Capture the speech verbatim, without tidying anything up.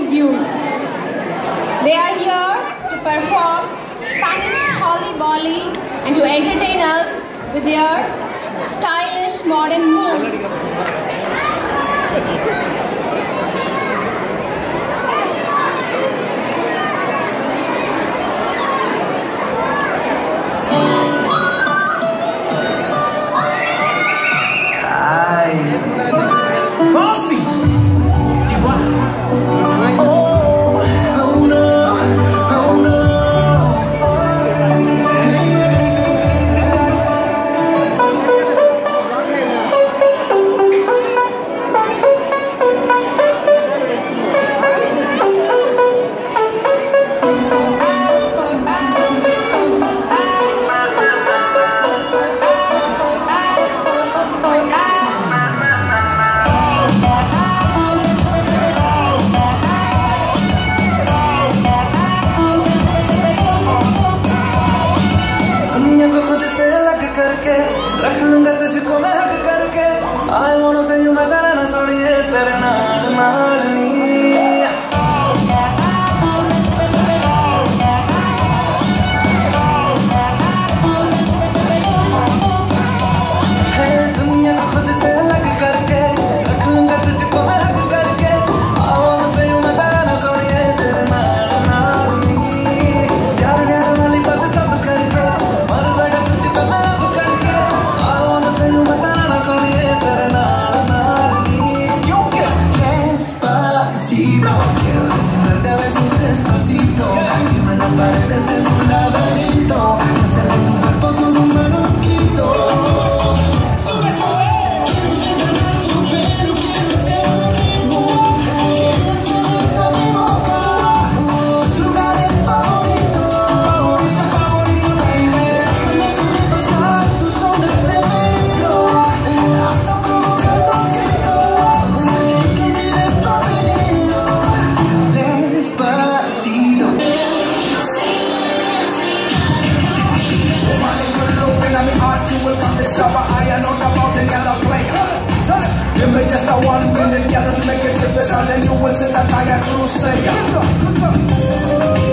dudes. They are here to perform Spanish Holly Bolly and to entertain us with their stylish modern moves. रख लूंगा तुझको मैं हक करके I wanna say you मैं तेरा ना छोड़िए तेरे नाल नाल नी है दुनिया को खुद से अलग करके रख लूंगा तुझको मैं हक करके I wanna say you मैं तेरा ना छोड़िए तेरे नाल नाल नी यार यार वाली बात सब करके मर बैठा तुझको मैं अब करके Quiero desnudarte a besos despacito, firma las paredes de tu laberinto, hacer de tu cuerpo todo un manuscrito. Quiero llenar tu pelo, quiero ser tu ritmo, quiero ser a mi boca, tus lugares favoritos, favorito, favorito, baby. Déjame sobrepasar tus zonas de peligro, hasta provocar tus gritos, y que olvides tu apellido. Despacito. I am not about any other player. Give me just a one minute, get to make it to the shot, and you will see that I am true sayer.